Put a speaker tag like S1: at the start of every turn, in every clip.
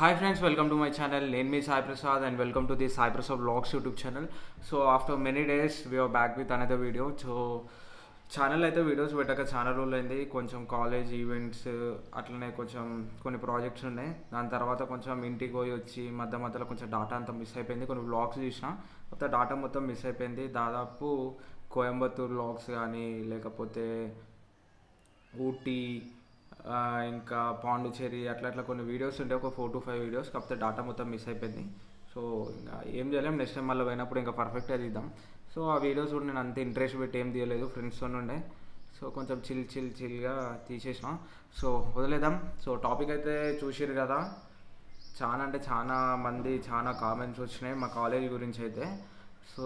S1: Hi friends, welcome to my channel. Name is Sai Prasad and welcome to the Sai Prasad Vlogs YouTube channel. So after many days we are back with another video. So channel అయితే videos పెట్టాక చాలా రోజులు అయింది. కొంచెం college events అట్లనే కొంచెం కొన్ని projects ఉన్నాయి. దాని తర్వాత కొంచెం ఇంటికి పోయి వచ్చి మధ్యలో కొంచెం డాటా అంతా మిస్ అయిపోయింది. కొన్ని వ్లాగ్స్ చూసిన మొత్తం డాటా మొత్తం మిస్ అయిపోయింది. దాదాపు కోయంబత్తూర్ వ్లాగ్స్ కానీ లేకపోతే ఊటీ ఇంకా పాండుచేరి అట్లా కొన్ని వీడియోస్ ఉంటే ఒక 4 to 5 వీడియోస్, కాకపోతే డాటా మొత్తం మిస్ అయిపోయింది. సో ఇంకా ఏం చేయలేం, నెక్స్ట్ టైం మళ్ళీ పోయినప్పుడు ఇంకా పర్ఫెక్ట్గా తీద్దాం. సో ఆ వీడియోస్ కూడా నేను అంత ఇంట్రెస్ట్ పెట్టి ఏం తీయలేదు, ఫ్రెండ్స్తో ఉండే. సో కొంచెం చిల్గా తీసేసిన. సో వదిలేద్దాం. సో టాపిక్ అయితే చూసిరు కదా, చాలా అంటే చాలా మంది చాలా కామెంట్స్ వచ్చినాయి మా కాలేజ్ గురించి అయితే. సో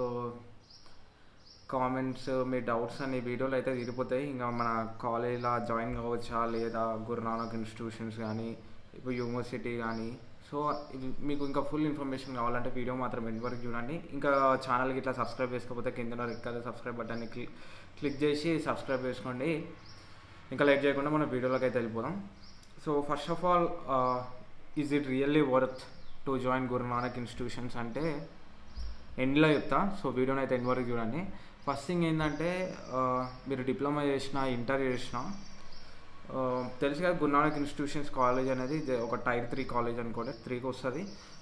S1: కామెంట్స్, మీ డౌట్స్ అన్ని వీడియోలు అయితే తీరిపోతాయి. ఇంకా మన కాలేజ్లో జాయిన్ కావచ్చా లేదా, గురునానక్ ఇన్స్టిట్యూషన్స్ కానీ ఇప్పుడు యూనివర్సిటీ కానీ. సో మీకు ఇంకా ఫుల్ ఇన్ఫర్మేషన్ కావాలంటే వీడియో మాత్రం ఎండ్ వరకు చూడండి. ఇంకా ఛానల్కి ఇట్లా సబ్స్క్రైబ్ చేసుకోకపోతే కింద రెడ్ కలర్ సబ్స్క్రైబ్ బటన్ని క్లిక్ చేసి సబ్స్క్రైబ్ చేసుకోండి. ఇంకా లేట్ చేయకుండా మన వీడియోలోకి అయితే వెళ్ళిపోదాం. So first of all, is it really worth to join Guru Nanak institutions అంటే ఎండ్లో చెప్తా. సో వీడియోని అయితే ఎండ్ వరకు చూడండి. ఫస్ట్ థింగ్ ఏంటంటే, మీరు డిప్లొమా చేసిన, ఇంటర్ చేసిన, తెలుసు కదా గురునానక్ ఇన్స్టిట్యూషన్స్ కాలేజ్ అనేది ఒక టైర్ 3 కాలేజ్ అనుకోండి, 3కి వస్తుంది.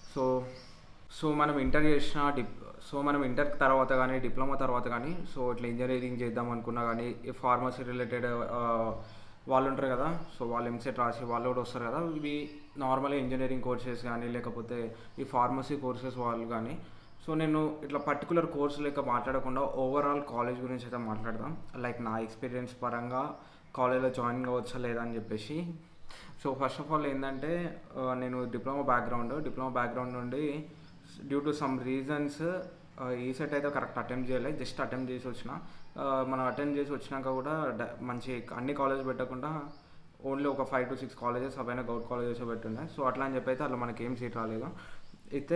S1: సో మనం ఇంటర్ చేసిన మనం ఇంటర్ తర్వాత కానీ డిప్లొమా తర్వాత కానీ సో ఇట్లా ఇంజనీరింగ్ చేద్దాం అనుకున్నా కానీ, ఈ ఫార్మసీ రిలేటెడ్ వాళ్ళు ఉంటారు కదా, సో వాళ్ళు ఎంసెట్ రాసి వాళ్ళు కూడా వస్తారు కదా. ఇవి నార్మల్గా ఇంజనీరింగ్ కోర్సెస్ కానీ లేకపోతే ఈ ఫార్మసీ కోర్సెస్ వాళ్ళు కానీ. సో నేను ఇట్లా పర్టికులర్ కోర్సు లెక్క మాట్లాడకుండా ఓవరాల్ కాలేజ్ గురించి అయితే మాట్లాడదాం. లైక్ నా ఎక్స్పీరియన్స్ పరంగా కాలేజ్లో జాయిన్ కావచ్చా లేదా అని చెప్పేసి. సో ఫస్ట్ ఆఫ్ ఆల్ ఏంటంటే, నేను డిప్లొమా బ్యాక్గ్రౌండ్ నుండి due to some reasons E CET అయితే కరెక్ట్ అటెంప్ట్ చేయలేదు, జస్ట్ అటెంప్ట్ చేసి వచ్చిన. మనం అటెంప్ట్ చేసి వచ్చినాక కూడా మంచి అన్ని కాలేజ్ పెట్టకుండా ఓన్లీ ఒక 5 to 6 కాలేజెస్ అవైనా గౌట్ కాలేజెస్ పెట్టుండే. సో అట్లా అని చెప్పి అయితే అట్లా మనకి ఏం సీట్ రాలేదు. అయితే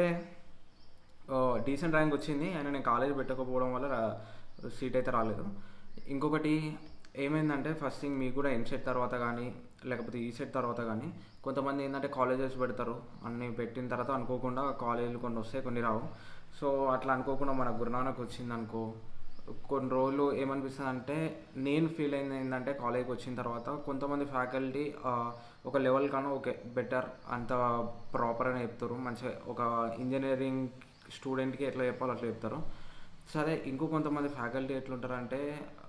S1: డీసెంట్ ర్యాంక్ వచ్చింది, అయినా నేను కాలేజ్ పెట్టకపోవడం వల్ల సీట్ అయితే రాలేదు. ఇంకొకటి ఏమైందంటే, ఫస్ట్ థింగ్ మీకు కూడా ఎంసెట్ తర్వాత కానీ లేకపోతే ఈసెట్ తర్వాత కానీ కొంతమంది ఏంటంటే కాలేజెస్ పెడతారు. అన్నీ పెట్టిన తర్వాత అనుకోకుండా కాలేజీలు కొన్ని వస్తాయి, కొన్ని రావు. సో అట్లా అనుకోకుండా మన గురునానక్ వచ్చింది అనుకో, కొన్ని రోజులు ఏమనిపిస్తుంది అంటే, నేను ఫీల్ అయింది ఏంటంటే కాలేజ్కి వచ్చిన తర్వాత కొంతమంది ఫ్యాకల్టీ ఒక లెవెల్ కన్నా ఓకే బెటర్, అంత ప్రాపర్గా చెప్తారు. మంచిగా ఒక ఇంజనీరింగ్ స్టూడెంట్కి ఎట్లా చెప్పాలో అట్లా చెప్తారు. సరే, ఇంకో కొంతమంది ఫ్యాకల్టీ ఎట్లుంటారంటే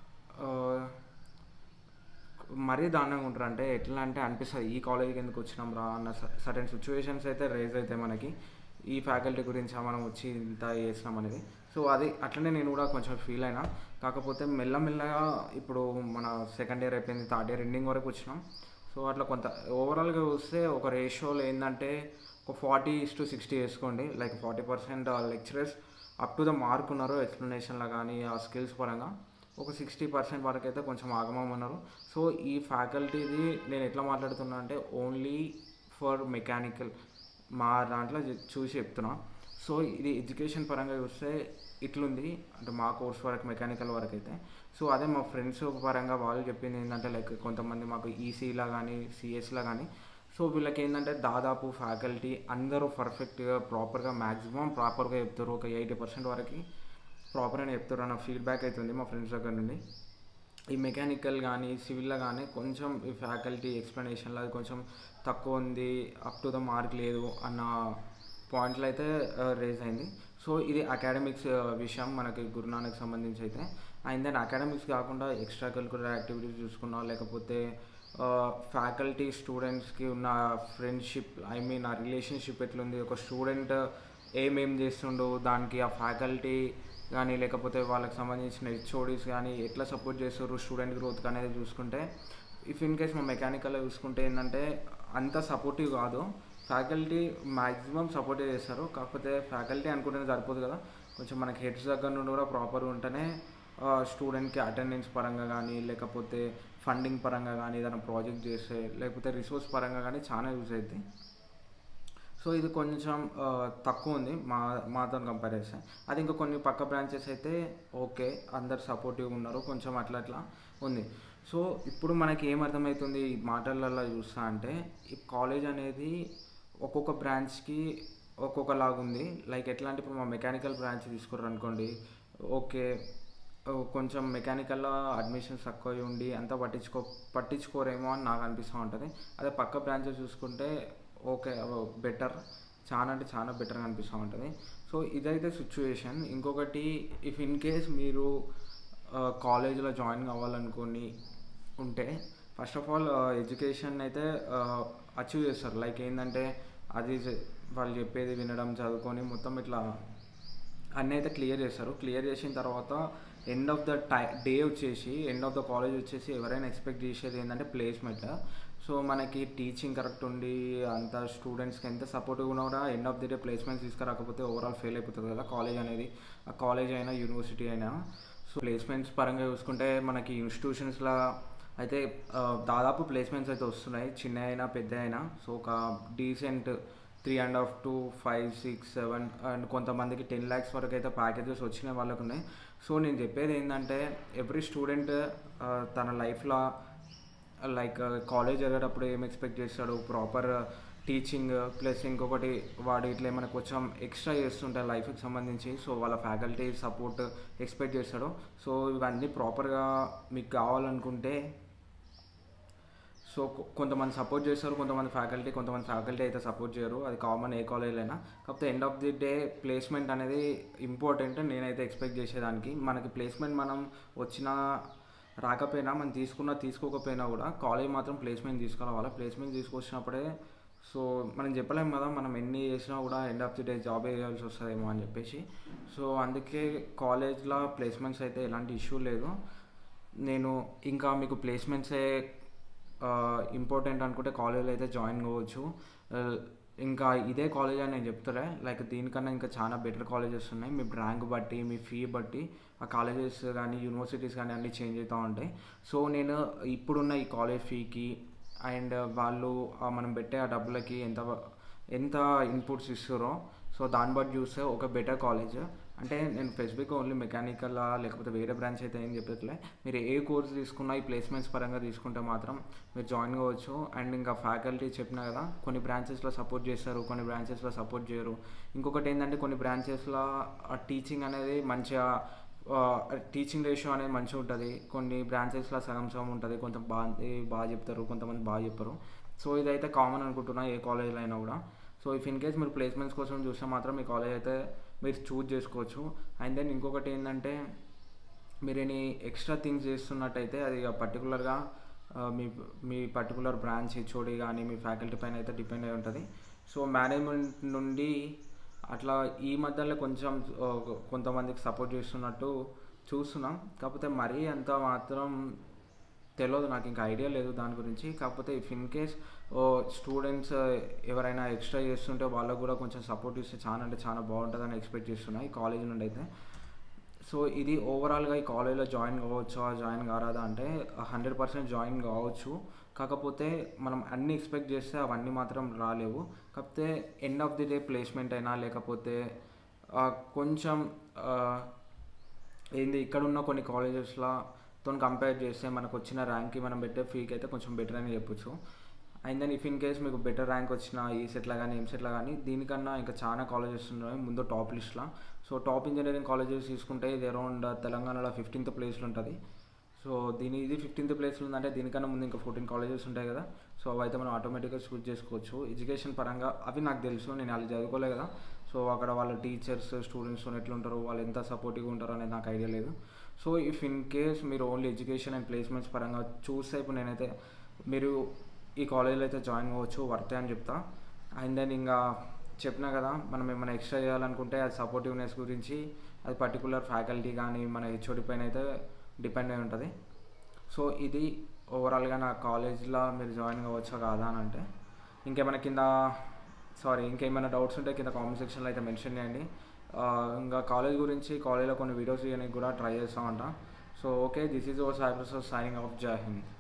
S1: మరీ దారుణంగా ఉంటారు. అంటే ఎట్లా అంటే అనిపిస్తుంది, ఈ కాలేజీకి ఎందుకు వచ్చినాం రా అన్న సర్టెన్ సిచ్యువేషన్స్ అయితే రేజ్ అవుతాయి మనకి, ఈ ఫ్యాకల్టీ గురించి మనం వచ్చి ఇంత చేసినాం అనేది. సో అది అట్లనే నేను కూడా కొంచెం ఫీల్ అయినా. కాకపోతే మెల్లమెల్లగా ఇప్పుడు మన సెకండ్ ఇయర్ అయిపోయింది, థర్డ్ ఇయర్ ఎండింగ్ వరకు వచ్చినాం. సో అట్లా కొంత ఓవరాల్గా చూస్తే ఒక రేషియోలో ఏంటంటే ఒక 40:60 వేసుకోండి. Like 40% lecturers up to the mark ఉన్నారు ఎక్స్ప్లెనేషన్లో కానీ ఆ స్కిల్స్ పరంగా. ఒక 60% వరకు అయితే కొంచెం ఆగమన్నారు. సో ఈ ఫ్యాకల్టీది నేను ఎట్లా మాట్లాడుతున్నా అంటే ఓన్లీ ఫర్ మెకానికల్, మా దాంట్లో చూసి చెప్తున్నా. సో ఇది ఎడ్యుకేషన్ పరంగా చూస్తే ఇట్లుంది అంటే మా కోర్స్ వరకు మెకానికల్ వరకు అయితే. సో అదే మా ఫ్రెండ్స్ పరంగా వాళ్ళు చెప్పింది ఏంటంటే, లైక్ కొంతమంది మాకు ఈసీలా కానీ సిఎస్లా కానీ, సో వీళ్ళకి ఏంటంటే దాదాపు ఫ్యాకల్టీ అందరూ పర్ఫెక్ట్గా ప్రాపర్గా మ్యాక్సిమం ప్రాపర్గా చెప్తారు. ఒక 80% వరకు ప్రాపర్గానే చెప్తారు అన్న ఫీడ్బ్యాక్ అవుతుంది మా ఫ్రెండ్స్ దగ్గర నుండి. ఈ మెకానికల్ కానీ సివిల్లో కానీ కొంచెం ఈ ఫ్యాకల్టీ ఎక్స్ప్లెనేషన్లో అది కొంచెం తక్కువ ఉంది, అప్ టు ద మార్క్ లేదు అన్న పాయింట్లు అయితే రేజ్ అయింది. సో ఇది అకాడమిక్స్ విషయం మనకి గురునానక్ సంబంధించి అయితే. అండ్ దెన్ అకాడమిక్స్ కాకుండా ఎక్స్ట్రా కరిక్యులర్ యాక్టివిటీస్ చూసుకున్నా, లేకపోతే ఫ్యాకల్టీ స్టూడెంట్స్కి ఉన్న ఫ్రెండ్షిప్, ఆ రిలేషన్షిప్ ఎట్లుంది, ఒక స్టూడెంట్ ఏమేం చేస్తుండో దానికి ఆ ఫ్యాకల్టీ కానీ లేకపోతే వాళ్ళకి సంబంధించిన హెచ్ఓడీస్ కానీ ఎట్లా సపోర్ట్ చేస్తారు స్టూడెంట్ గ్రోత్ అనేది చూసుకుంటే, ఇఫ్ ఇన్ కేస్ మా మెకానికల్లో చూసుకుంటే ఏంటంటే అంత సపోర్టివ్ కాదు. ఫ్యాకల్టీ మ్యాక్సిమం సపోర్ట్ చేస్తారు, కాకపోతే ఫ్యాకల్టీ అనుకుంటేనే సరిపోదు కదా, కొంచెం మనకి హెడ్స్ దగ్గర నుండి కూడా ప్రాపర్గా ఉంటేనే స్టూడెంట్కి అటెండెన్స్ పరంగా కానీ లేకపోతే ఫండింగ్ పరంగా కానీ ఏదైనా ప్రాజెక్ట్ చేస్తే లేకపోతే రిసోర్స్ పరంగా కానీ చాలా యూజ్ అవుతుంది. సో ఇది కొంచెం తక్కువ ఉంది మాతో కంపేర్ చేస్తే. అది ఇంకా కొన్ని పక్క బ్రాంచెస్ అయితే ఓకే, అందరు సపోర్టివ్గా ఉన్నారు, కొంచెం అట్లా ఉంది. సో ఇప్పుడు మనకి ఏమర్థమవుతుంది ఈ మాటలలో చూస్తా అంటే, ఈ కాలేజ్ అనేది ఒక్కొక్క బ్రాంచ్కి ఒక్కొక్కలాగా ఉంది. లైక్ ఎట్లా అంటే ఇప్పుడు మా మెకానికల్ బ్రాంచ్ తీసుకుర్రు అనుకోండి, ఓకే కొంచెం మెకానికల్లో అడ్మిషన్స్ తక్కువ ఉండి అంతా పట్టించుకోరేమో అని నాకు అనిపిస్తూ ఉంటుంది. అదే పక్క బ్రాంచెస్ చూసుకుంటే ఓకే బెటర్, చాలా అంటే చాలా బెటర్గా అనిపిస్తూ ఉంటుంది. సో ఇదైతే సిచ్యువేషన్. ఇంకొకటి, ఇఫ్ ఇన్ కేస్ మీరు కాలేజ్లో జాయిన్ కావాలనుకొని ఉంటే ఫస్ట్ ఆఫ్ ఆల్ ఎడ్యుకేషన్ అయితే అచీవ్ చేస్తారు. లైక్ ఏంటంటే అది వాళ్ళు చెప్పేది వినడం, చదువుకొని మొత్తం ఇట్లా అన్నీ అయితే క్లియర్ చేస్తారు. క్లియర్ చేసిన తర్వాత ఎండ్ ఆఫ్ ద డే వచ్చేసి, ఎండ్ ఆఫ్ ద కాలేజ్ వచ్చేసి ఎవరైనా ఎక్స్పెక్ట్ చేసేది ఏంటంటే ప్లేస్మెంట్. సో మనకి టీచింగ్ కరెక్ట్ ఉండి అంత స్టూడెంట్స్కి ఎంత సపోర్టివ్గా ఉన్నా కూడా end of the day placements తీసుకురాకపోతే ఓవరాల్ ఫెయిల్ అయిపోతుంది కదా కాలేజ్ అనేది. ఆ కాలేజ్ అయినా యూనివర్సిటీ అయినా. సో ప్లేస్మెంట్స్ పరంగా చూసుకుంటే మనకి ఇన్స్టిట్యూషన్స్లో అయితే దాదాపు ప్లేస్మెంట్స్ అయితే వస్తున్నాయి, చిన్న అయినా పెద్ద అయినా. సో ఒక డీసెంట్ 3.5 to 5, 6, 7 అండ్ కొంతమందికి 10 lakhs వరకు అయితే ప్యాకేజెస్ వచ్చిన వాళ్ళకు ఉన్నాయి. సో నేను చెప్పేది ఏంటంటే ఎవ్రీ స్టూడెంట్ తన లైఫ్లో లైక్ కాలేజ్ చదివేటప్పుడు ఏం ఎక్స్పెక్ట్ చేస్తాడు, ప్రాపర్ టీచింగ్ ప్లస్ ఇంకొకటి వాడు ఇట్లా ఏమైనా కొంచెం ఎక్స్ట్రా చేస్తుంటారు లైఫ్కి సంబంధించి. సో వాళ్ళ ఫ్యాకల్టీ సపోర్ట్ ఎక్స్పెక్ట్ చేస్తాడు. సో ఇవన్నీ ప్రాపర్గా మీకు కావాలనుకుంటే సో కొంతమంది సపోర్ట్ చేస్తారు, కొంతమంది ఫ్యాకల్టీ అయితే సపోర్ట్ చేయరు. అది కామన్ ఏ కాలేజ్లో అయినా. కాకపోతే end of the day placement అనేది ఇంపార్టెంట్ నేనైతే ఎక్స్పెక్ట్ చేసేదానికి. మనకి ప్లేస్మెంట్ మనం వచ్చినా రాకపోయినా, మనం తీసుకోకపోయినా కూడా కాలేజ్ మాత్రం ప్లేస్మెంట్ తీసుకురావాలి. ప్లేస్మెంట్ తీసుకొచ్చినప్పుడే సో మనం చెప్పలేము కదా, మనం ఎన్ని చేసినా కూడా end of the day job వేయాల్సి వస్తుందేమో అని చెప్పేసి. సో అందుకే కాలేజ్లో ప్లేస్మెంట్స్ అయితే ఎలాంటి ఇష్యూ లేదు. నేను ఇంకా మీకు ప్లేస్మెంట్సే ఇంపార్టెంట్ అనుకుంటే కాలేజ్లో అయితే జాయిన్ కావచ్చు. ఇంకా ఇదే కాలేజ్ అని నేను చెప్తారా, లైక్ దీనికన్నా ఇంకా చాలా బెటర్ కాలేజెస్ ఉన్నాయి. మీ ర్యాంక్ బట్టి, మీ ఫీ బట్టి ఆ కాలేజెస్ కానీ యూనివర్సిటీస్ కానీ అన్నీ చేంజ్ అవుతూ ఉంటాయి. సో నేను ఇప్పుడున్న ఈ కాలేజ్ ఫీకి అండ్ వాళ్ళు మనం పెట్టే ఆ డబ్బులకి ఎంత ఇన్పుట్స్ ఇస్తారో సో దాన్ని బట్టి చూస్తే ఒక బెటర్ కాలేజ్. అంటే నేను స్పెసిఫిక్గా ఓన్లీ మెకానికల్ లేకపోతే వేరే బ్రాంచ్ అయితే ఏం చెప్పట్లే, మీరు ఏ కోర్స్ తీసుకున్నా ఈ ప్లేస్మెంట్స్ పరంగా తీసుకుంటే మాత్రం మీరు జాయిన్ కావచ్చు. అండ్ ఇంకా ఫ్యాకల్టీ చెప్పినా కదా, కొన్ని బ్రాంచెస్లో సపోర్ట్ చేస్తారు, కొన్ని బ్రాంచెస్లో సపోర్ట్ చేయరు. ఇంకొకటి ఏంటంటే కొన్ని బ్రాంచెస్లో టీచింగ్ అనేది మంచిగా టీచింగ్ రేషియో అనేది మంచిగా ఉంటుంది, కొన్ని బ్రాంచెస్లో సగం ఉంటుంది. కొంతమంది బాగా చెప్తారు, కొంతమంది బాగా చెప్పరు. సో ఇదైతే కామన్ అనుకుంటున్నా ఏ కాలేజ్లో అయినా కూడా. సో ఇఫ్ ఇన్ కేస్ మీరు ప్లేస్మెంట్స్ కోసం చూస్తే మాత్రం మీ కాలేజ్ అయితే మీరు చూజ్ చేసుకోవచ్చు. అండ్ దెన్ ఇంకొకటి ఏంటంటే మీరు ఎనీ ఎక్స్ట్రా థింగ్స్ చేస్తున్నట్టయితే అది పర్టికులర్గా మీ పర్టికులర్ బ్రాంచ్ హెచ్ఓడి కానీ మీ ఫ్యాకల్టీ పైన అయితే డిపెండ్ అయి ఉంటుంది. సో మేనేజ్మెంట్ నుండి అట్లా ఈ మధ్యలో కొంచెం కొంతమందికి సపోర్ట్ చేస్తున్నట్టు చూస్తున్నాం. కాకపోతే మరీ అంత మాత్రం తెలియదు, నాకు ఇంకా ఐడియా లేదు దాని గురించి. కాకపోతే ఇఫ్ ఇన్ కేస్ స్టూడెంట్స్ ఎవరైనా ఎక్స్ట్రా చేస్తుంటే వాళ్ళకు కూడా కొంచెం సపోర్ట్ ఇస్తే చాలా అంటే చాలా బాగుంటుందని ఎక్స్పెక్ట్ చేస్తున్నాను ఈ కాలేజ్ నుండి అయితే. సో ఇది ఓవరాల్గా ఈ కాలేజ్లో జాయిన్ కావచ్చా జాయిన్ కారాదా అంటే 100% జాయిన్ కావచ్చు. కాకపోతే మనం అన్నీ ఎక్స్పెక్ట్ చేస్తే అవన్నీ మాత్రం రాలేవు. కాకపోతే end of the day placement అయినా లేకపోతే కొంచెం ఏంది ఇక్కడున్న కొన్ని కాలేజెస్లో కంపేర్ చేస్తే మనకు వచ్చిన ర్యాంక్కి మనం పెట్టే ఫీకి అయితే కొంచెం బెటర్ అని చెప్పొచ్చు. And then if in case మీకు బెటర్ ర్యాంక్ వచ్చిన ఈ సెట్లో కానీ ఏం సెట్లో కానీ దీనికన్నా ఇంకా చాలా కాలేజెస్ ఉన్నాయి ముందు టాప్ లిస్ట్లో. సో టాప్ ఇంజనీరింగ్ కాలేజెస్ తీసుకుంటే ఇది అరౌండ్ తెలంగాణలో 15th ప్లేస్లో ఉంటుంది. సో ఇది 15th ప్లేస్లో ఉందంటే దీనికన్నా ముందు ఇంకా 14 కాలేజెస్ ఉంటాయి కదా. సో అవైతే మనం ఆటోమేటిక్గా చూస్ చేసుకోవచ్చు. ఎడ్యుకేషన్ పరంగా అవి నాకు తెలుసు, నేను వాళ్ళు చదువుకోలే కదా. సో అక్కడ వాళ్ళ టీచర్స్ స్టూడెంట్స్ ఎట్లుంటారు, వాళ్ళు ఎంత సపోర్టివ్గా ఉంటారో అనేది నాకు ఐడియా లేదు. సో ఇఫ్ ఇన్ కేస్ మీరు ఓన్లీ ఎడ్యుకేషన్ అండ్ ప్లేస్మెంట్స్ పరంగా చూస్తే ఇప్పుడు నేనైతే మీరు ఈ కాలేజ్లో అయితే జాయిన్ కావచ్చు, వర్తే అని చెప్తా. అండ్ దెన్ ఇంకా చెప్పినా కదా, మనం ఏమైనా ఎక్స్ట్రా చేయాలనుకుంటే అది సపోర్టివ్నెస్ గురించి అది పర్టికులర్ ఫ్యాకల్టీ కానీ మన హెచ్ఓడి పైన అయితే డిపెండ్ అయి ఉంటుంది. సో ఇది ఓవరాల్గా నా కాలేజ్లో మీరు జాయిన్ కావచ్చా కాదా అని అంటే ఇంకేమైనా డౌట్స్ ఉంటే కింద కామెంట్ సెక్షన్లో అయితే మెన్షన్ చేయండి. ఇంకా కాలేజ్ గురించి కాలేజ్లో కొన్ని వీడియోస్ చేయడానికి కూడా ట్రై చేస్తామంట. So okay, this is your Sai Prasad signing off. జై హింద్.